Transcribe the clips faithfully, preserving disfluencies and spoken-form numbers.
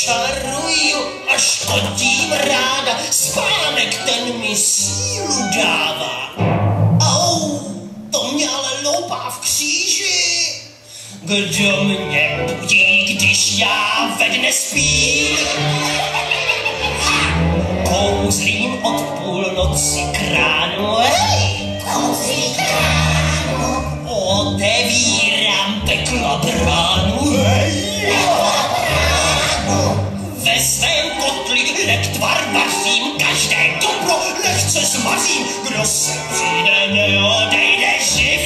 čaruju a škodím ráda, spánek ten mi sílu dává. Au, to mě ale loupá v kříži. Kdo mě budí, když já ve dne spím? Kouzlím od půlnoci kránu, hej! Kouzlí kránu. Otevírám pekla bránu, hej! Ve svém kotli lektvar vařím, každé dobro lehce zmazím, kdo se přijde, neodejde živ.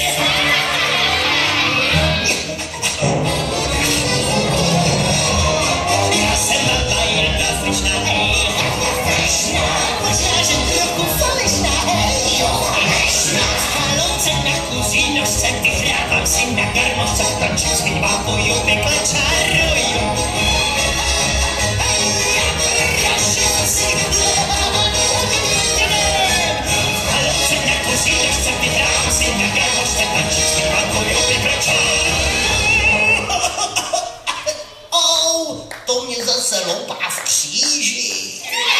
Já jsem mladá, jedna fličná, hej. Možná, že trochu falešná, hej. Halonce na kuzínožce, vyhrávám si na garmošce, tančím, zpívám, poju, pekle čaruju. Halonce na kuzínožce, vyhrávám si na garmošce, tančím, zpívám, poju, pekle čaruju. Ou, to mě zase loupá v kříži.